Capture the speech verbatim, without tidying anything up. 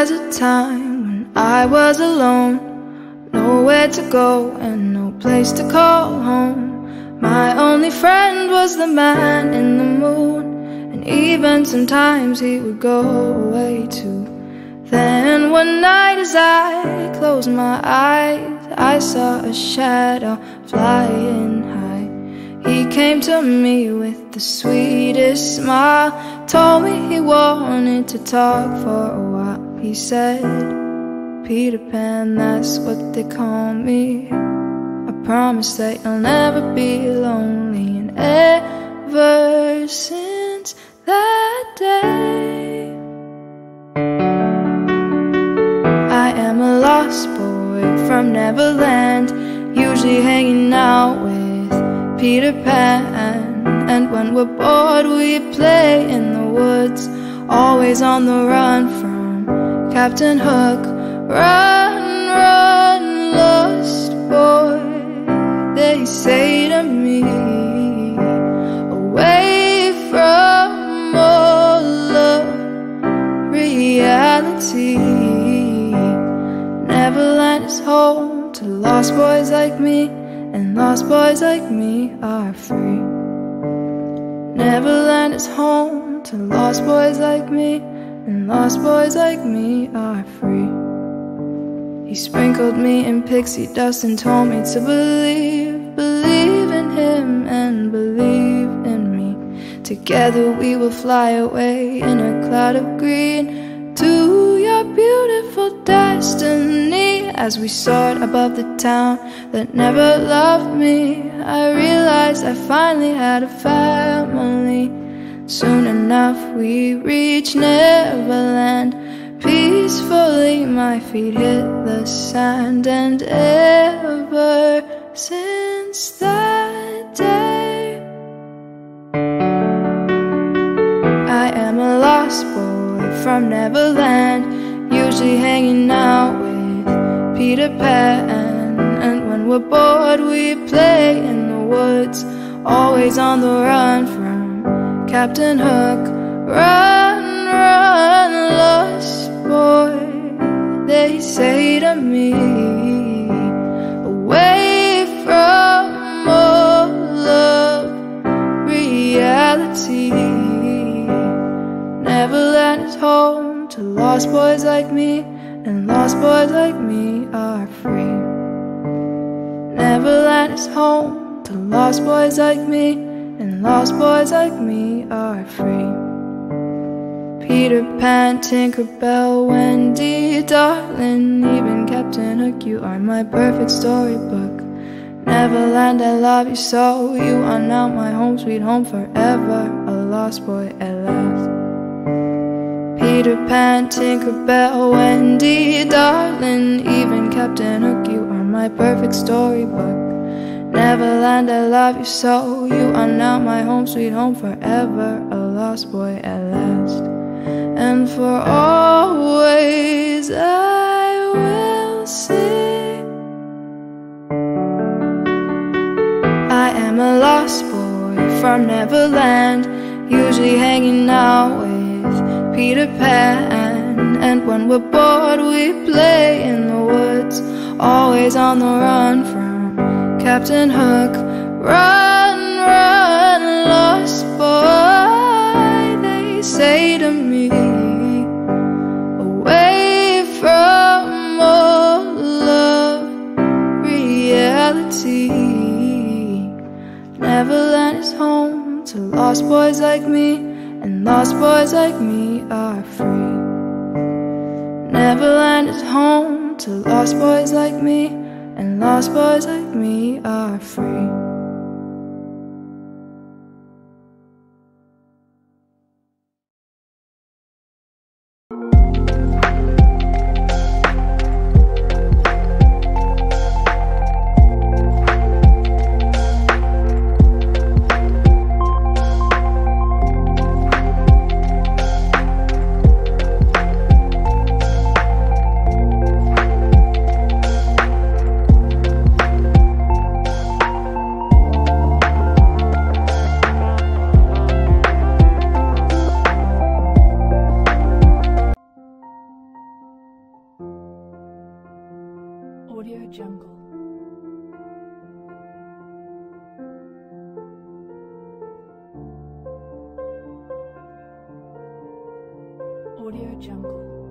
was a time when I was alone, nowhere to go and no place to call home. My only friend was the man in the moon, and even sometimes he would go away too. Then one night as I closed my eyes, I saw a shadow flying high. He came to me with the sweetest smile, told me he wanted to talk for a while. He said, Peter Pan, that's what they call me. I promise that you'll never be lonely. And ever since that day, I am a lost boy from Neverland, usually hanging out with Peter Pan. And when we're bored we play in the woods, always on the run from Captain Hook. Run, run, lost boy, they say to me, away from all of reality. Neverland is home to lost boys like me, and lost boys like me are free. Neverland is home to lost boys like me, and lost boys like me are free. He sprinkled me in pixie dust and told me to believe, believe in him and believe in me. Together we will fly away in a cloud of green to your beautiful destiny. As we soared above the town that never loved me, I realized I finally had a family. Soon enough we reached Neverland. Peacefully my feet hit the sand, and ever since that day, I am a lost boy from Neverland, usually hanging out with Peter Pan. And when we're bored we play in the woods, always on the run from Captain Hook. Run, run, lost boy, they say to me, away from all of reality. Neverland is home to lost boys like me, and lost boys like me are free. Neverland is home to lost boys like me, and lost boys like me are free. Peter Pan, Tinker Bell, Wendy, darling, even Captain Hook, you are my perfect storybook. Neverland, I love you so, you are now my home, sweet home forever, a lost boy at last. Peter Pan, Tinker Bell, Wendy, darling, even Captain Hook, you are my perfect storybook. Neverland, I love you so, you are now my home, sweet home forever, a lost boy at last. And for always I will sing, I am a lost boy from Neverland, usually hanging out with Peter Pan. And when we're bored we play in the woods, always on the run from Captain Hook. Run, run, lost boy, they say to me, away from all of reality. Neverland is home to lost boys like me, and lost boys like me are free. Neverland is home to lost boys like me, and lost boys like me are free. Jungle. Audio Jungle.